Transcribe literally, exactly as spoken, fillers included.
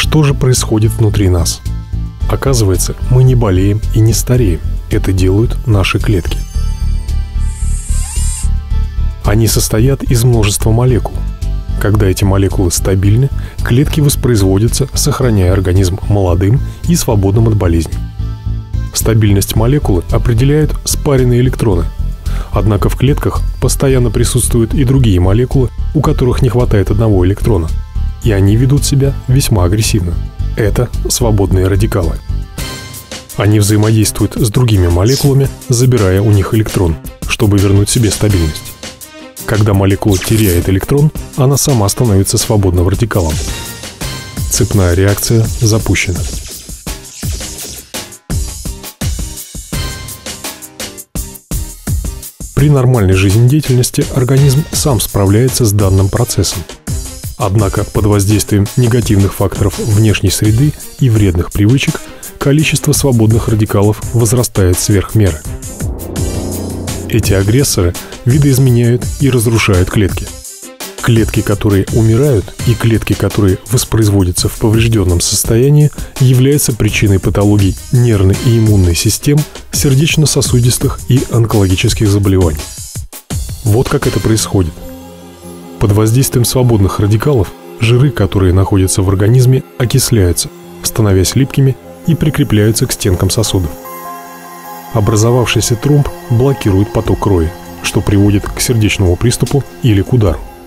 Что же происходит внутри нас? Оказывается, мы не болеем и не стареем. Это делают наши клетки. Они состоят из множества молекул. Когда эти молекулы стабильны, клетки воспроизводятся, сохраняя организм молодым и свободным от болезней. Стабильность молекулы определяют спаренные электроны. Однако в клетках постоянно присутствуют и другие молекулы, у которых не хватает одного электрона. И они ведут себя весьма агрессивно. Это свободные радикалы. Они взаимодействуют с другими молекулами, забирая у них электрон, чтобы вернуть себе стабильность. Когда молекула теряет электрон, она сама становится свободным радикалом. Цепная реакция запущена. При нормальной жизнедеятельности организм сам справляется с данным процессом. Однако под воздействием негативных факторов внешней среды и вредных привычек количество свободных радикалов возрастает сверх меры. Эти агрессоры видоизменяют и разрушают клетки. Клетки, которые умирают, и клетки, которые воспроизводятся в поврежденном состоянии, являются причиной патологий нервной и иммунной систем, сердечно-сосудистых и онкологических заболеваний. Вот как это происходит. Под воздействием свободных радикалов жиры, которые находятся в организме, окисляются, становясь липкими и прикрепляются к стенкам сосудов. Образовавшийся тромб блокирует поток крови, что приводит к сердечному приступу или к удару.